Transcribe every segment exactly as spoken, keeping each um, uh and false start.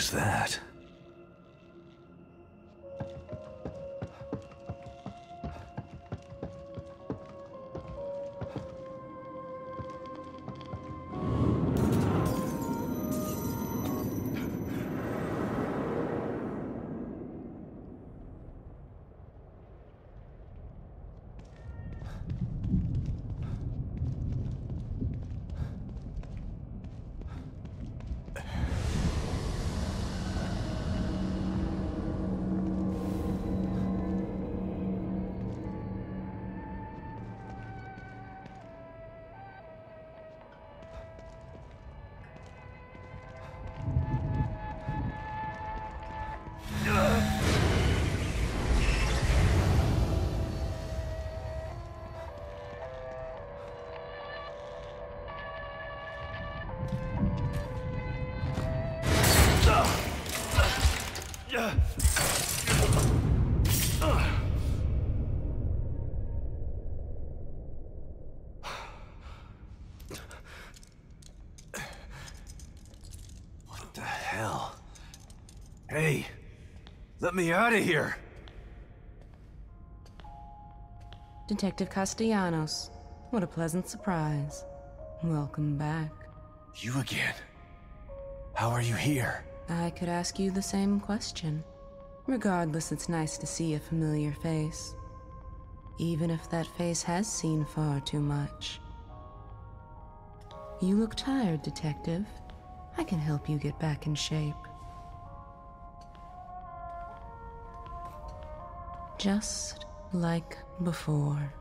was that? What the hell? Hey, let me out of here! Detective Castellanos, what a pleasant surprise. Welcome back. You again? How are you here? I could ask you the same question. Regardless, it's nice to see a familiar face. Even if that face has seen far too much. You look tired, Detective. I can help you get back in shape. Just like before.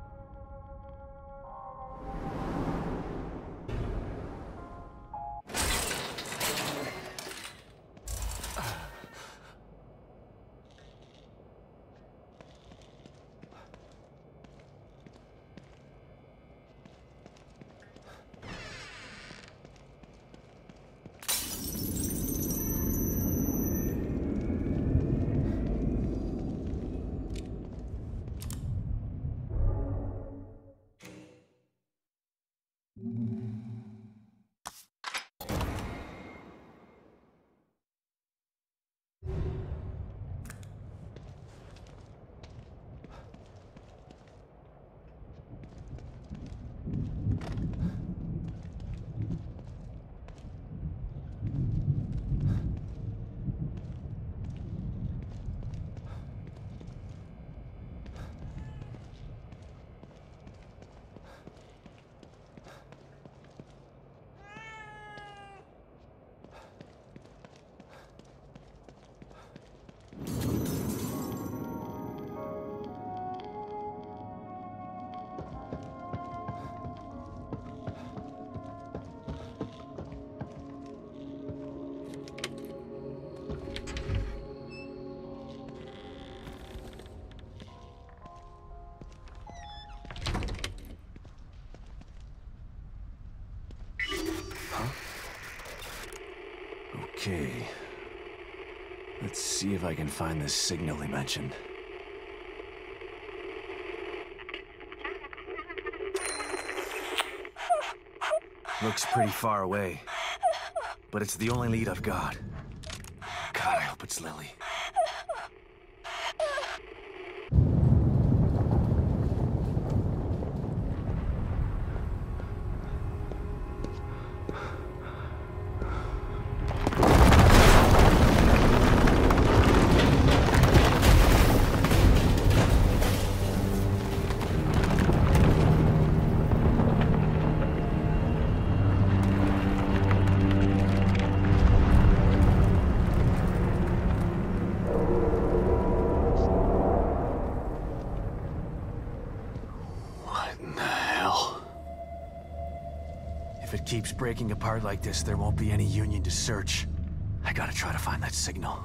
Okay. Let's see if I can find this signal he mentioned. Looks pretty far away, but it's the only lead I've got. God, I hope it's Lily. If it keeps breaking apart like this, there won't be any Union to search. I gotta try to find that signal.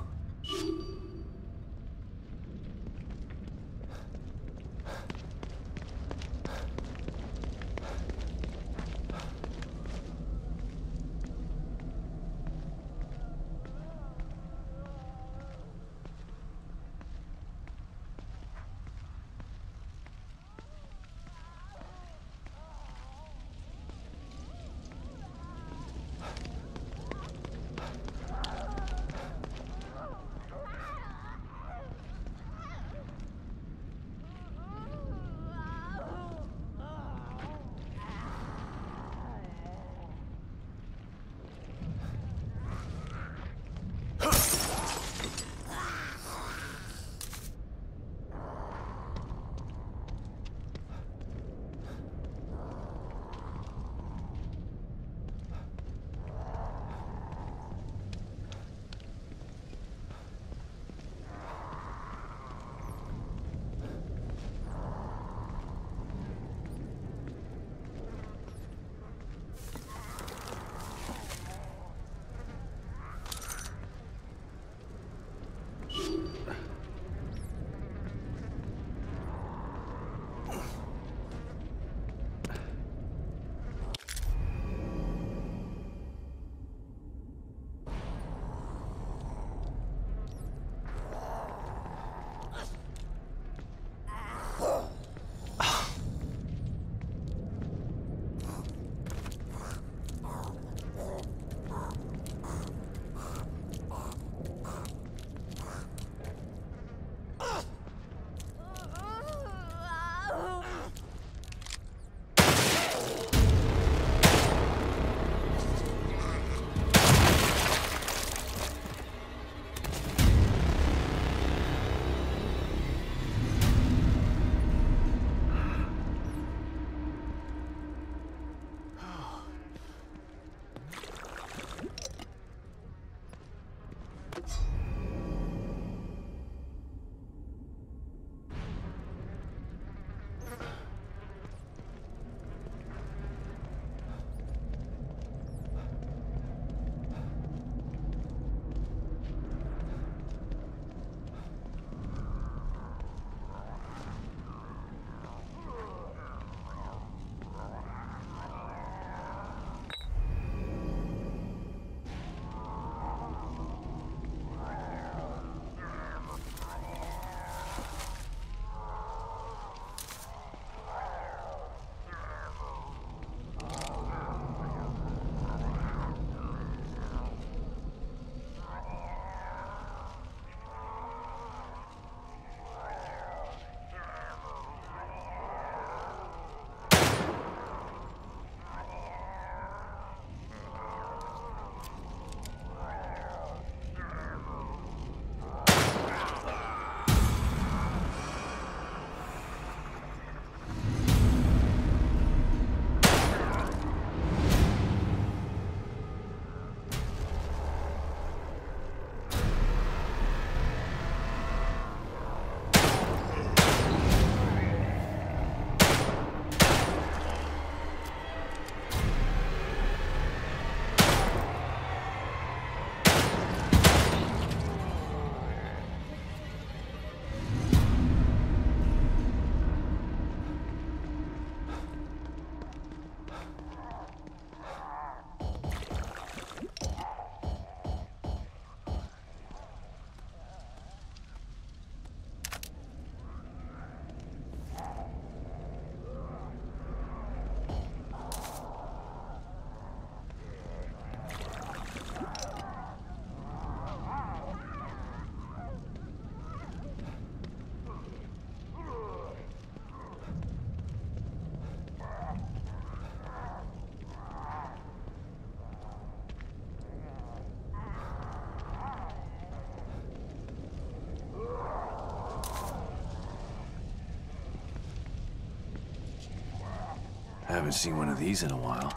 I haven't seen one of these in a while.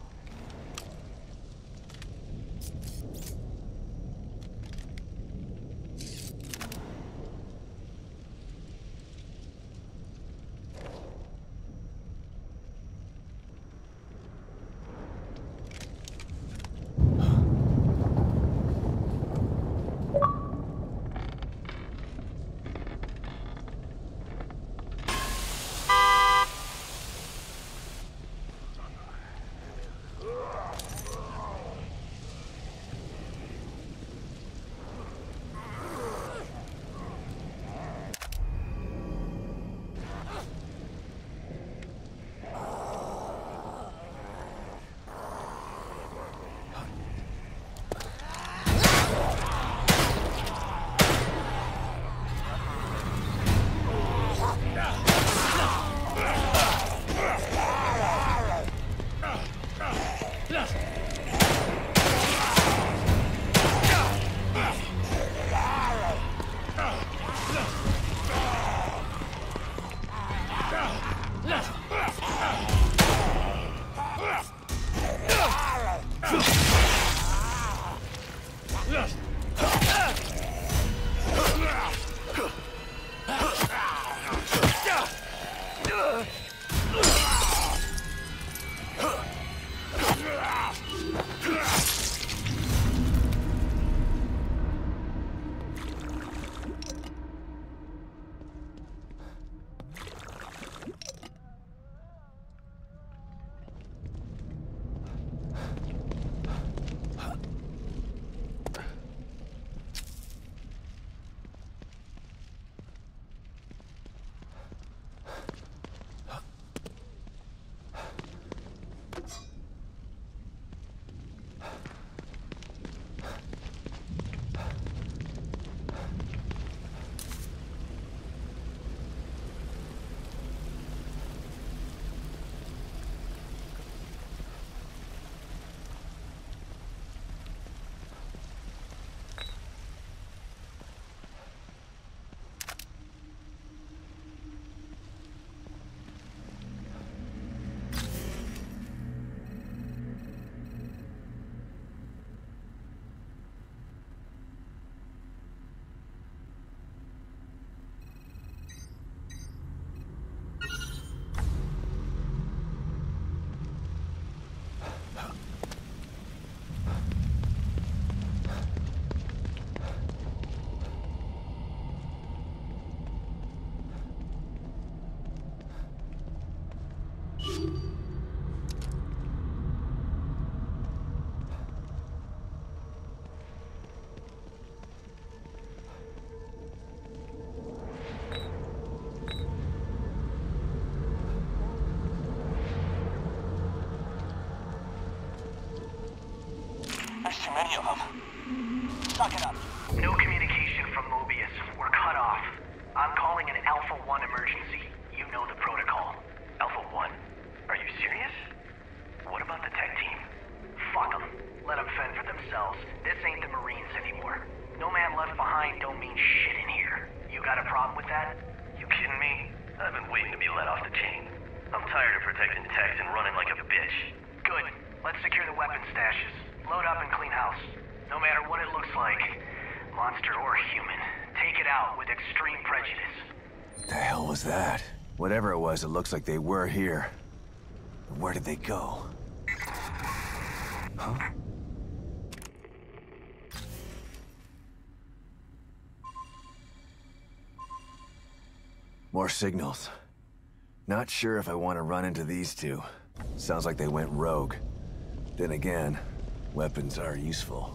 Too many of them. Suck it up. No communication from Mobius. We're cut off. I'm calling an Alpha one emergency. You know the protocol. Alpha one? Are you serious? What about the tech team? Fuck them. Let them fend for themselves. This ain't the Marines anymore. No man left behind don't mean shit in here. You got a problem with that? You kidding me? I've been waiting to be let off the chain. I'm tired of protecting techs and running like a bitch. Good. Let's secure the weapon stashes. Load up and clean house. No matter what it looks like, monster or human, take it out with extreme prejudice. What the hell was that? Whatever it was, it looks like they were here. Where did they go? Huh? More signals. Not sure if I want to run into these two. Sounds like they went rogue. Then again, weapons are useful.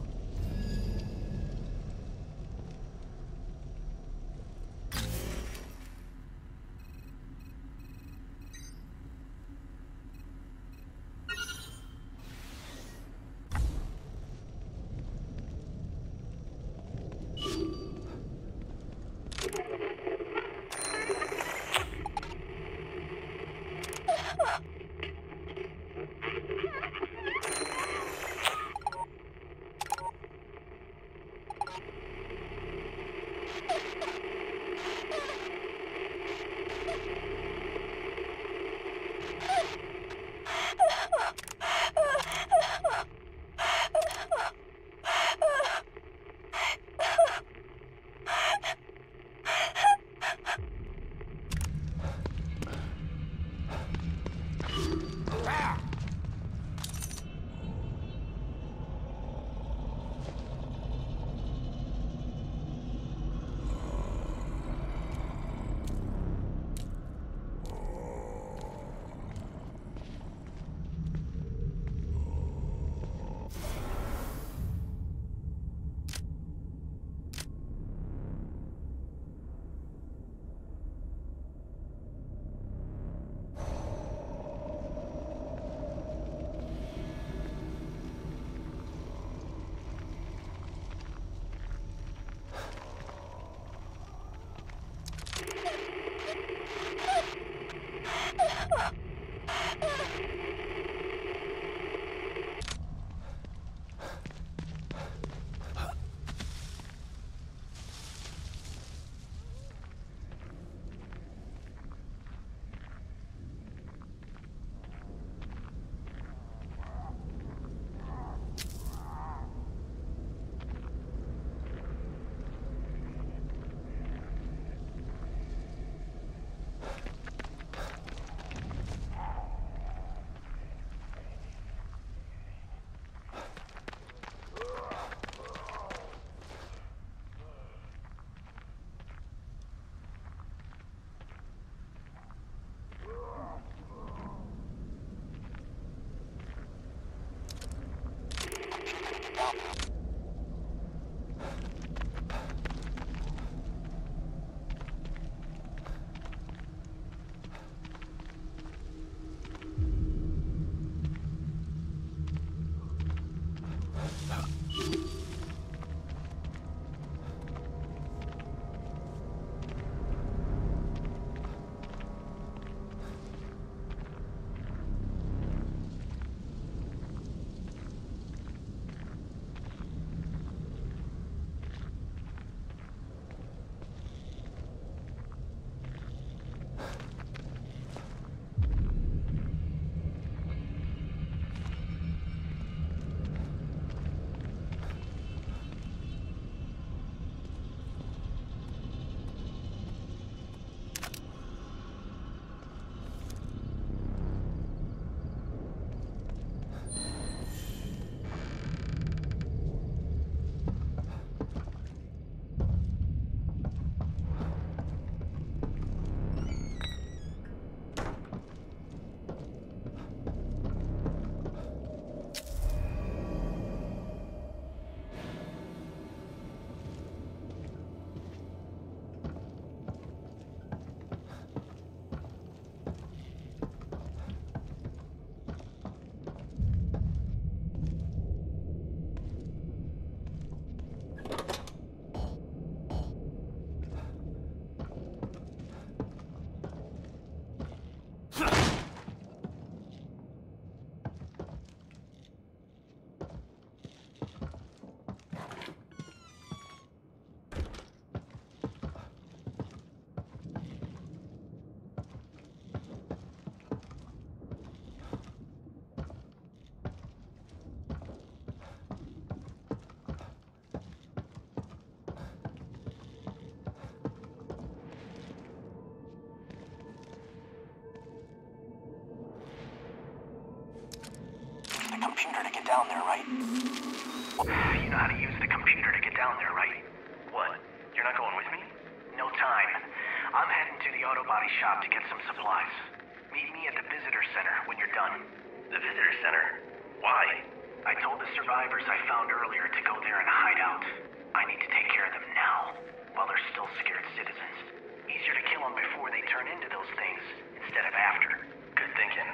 down there, right? You know how to use the computer to get down there, right? What? You're not going with me? No time. I'm heading to the auto body shop to get some supplies. Meet me at the visitor center when you're done. The visitor center? Why? I told the survivors I found earlier to go there and hide out. I need to take care of them now, while they're still scared citizens. Easier to kill them before they turn into those things, instead of after. Good thinking.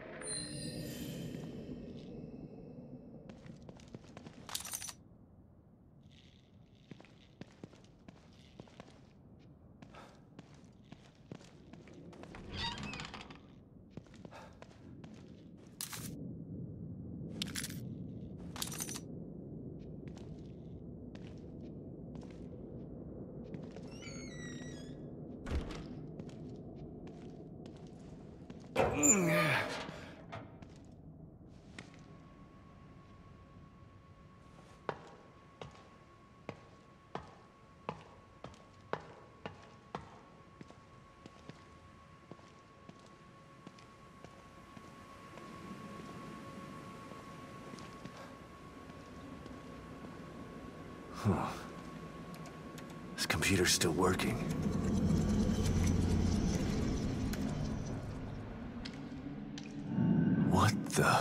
Huh. This computer's still working. What the?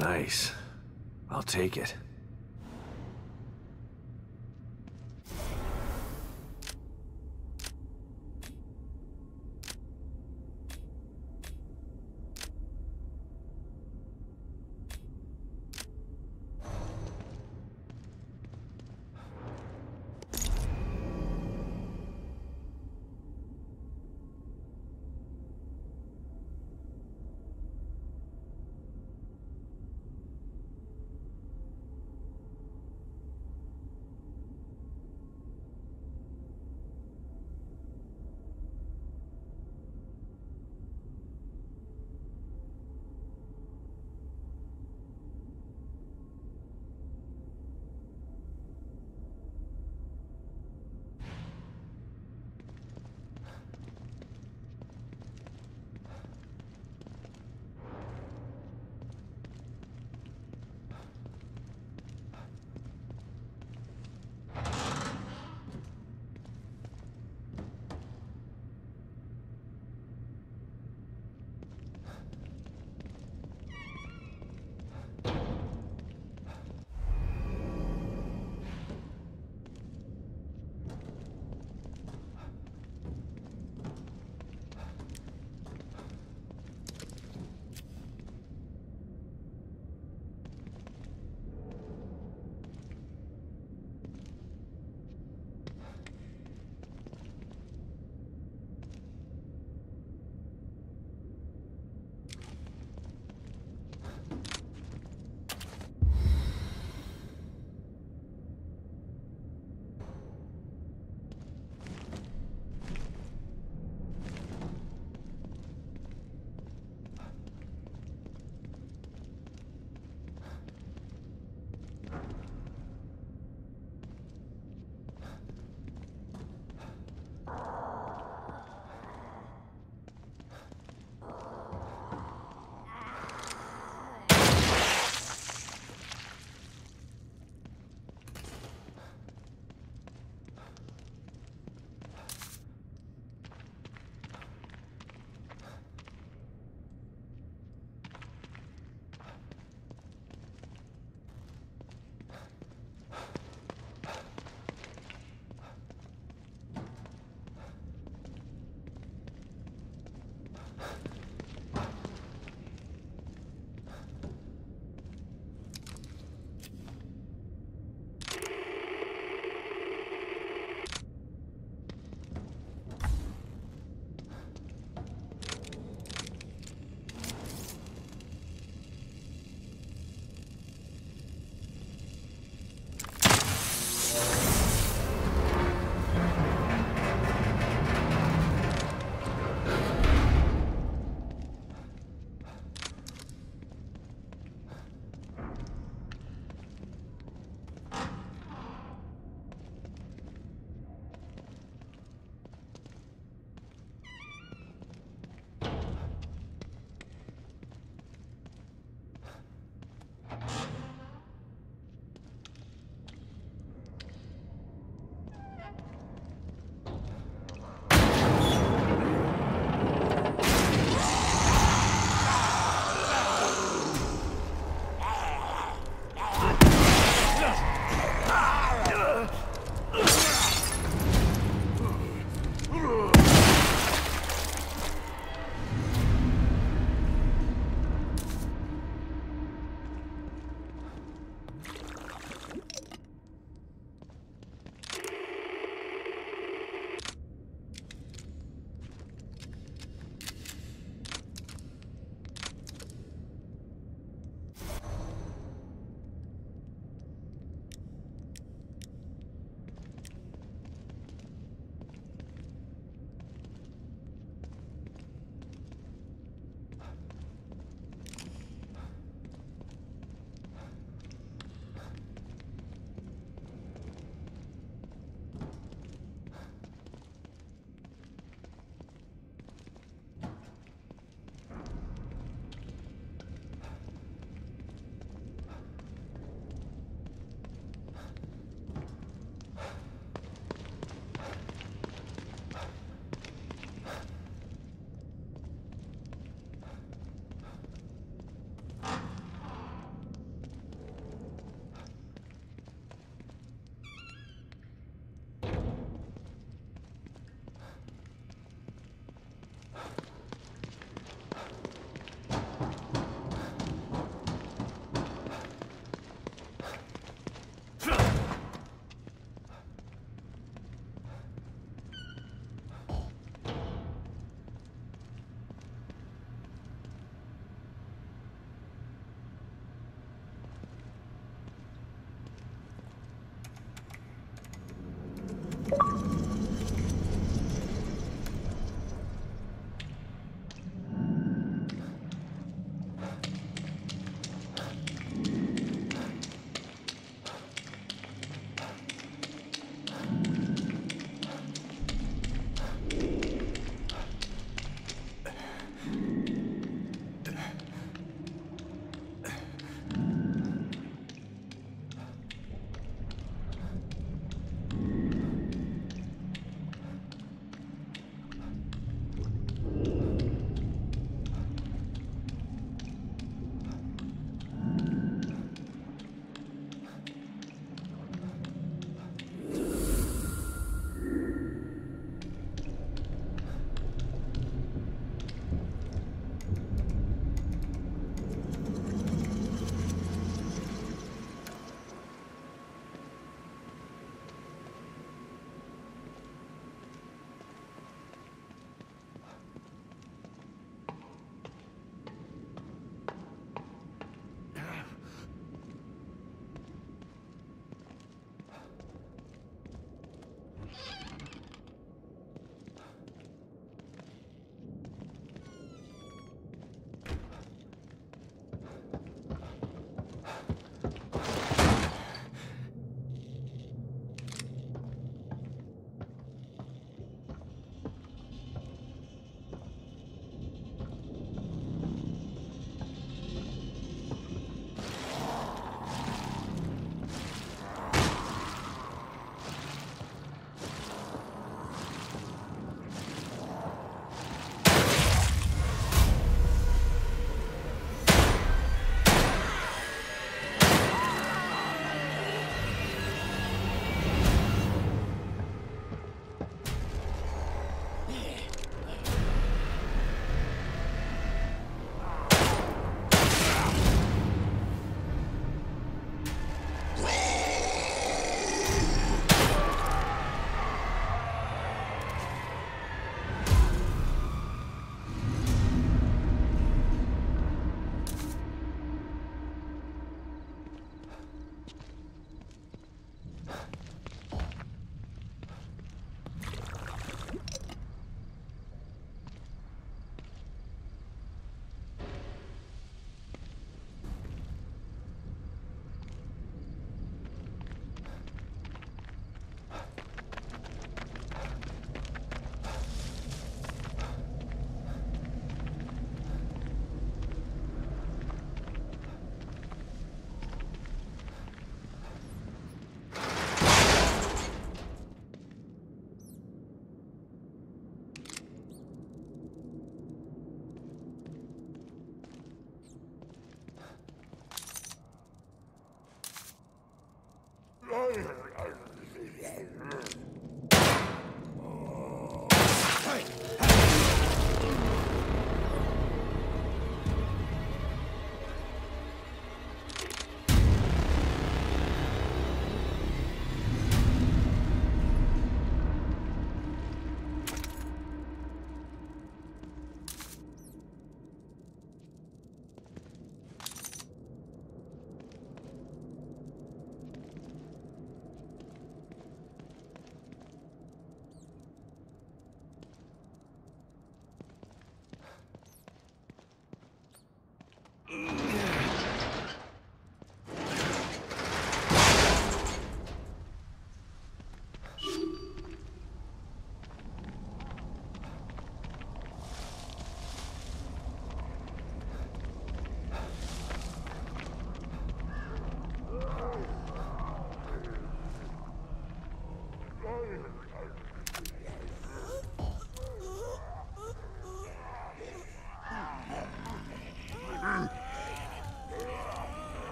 Nice. I'll take it.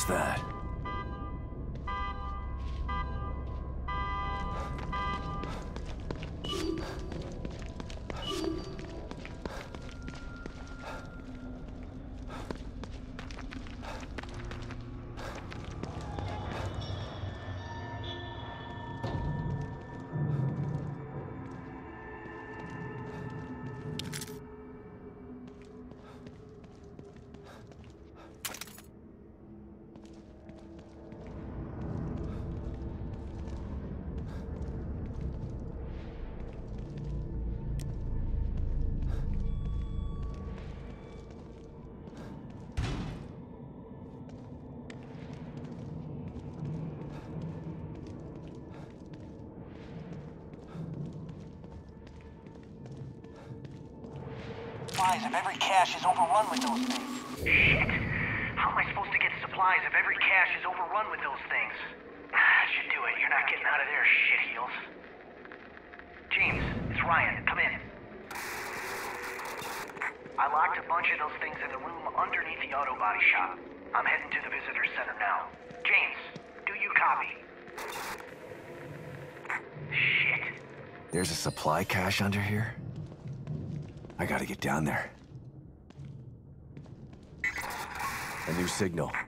that? Supplies if every cache is overrun with those things. Shit! How am I supposed to get supplies if every cache is overrun with those things? That should do it. You're not getting out of there, shitheels. James, it's Ryan. Come in. I locked a bunch of those things in the room underneath the auto body shop. I'm heading to the visitor center now. James, do you copy? Shit. There's a supply cache under here? I gotta get down there. A new signal.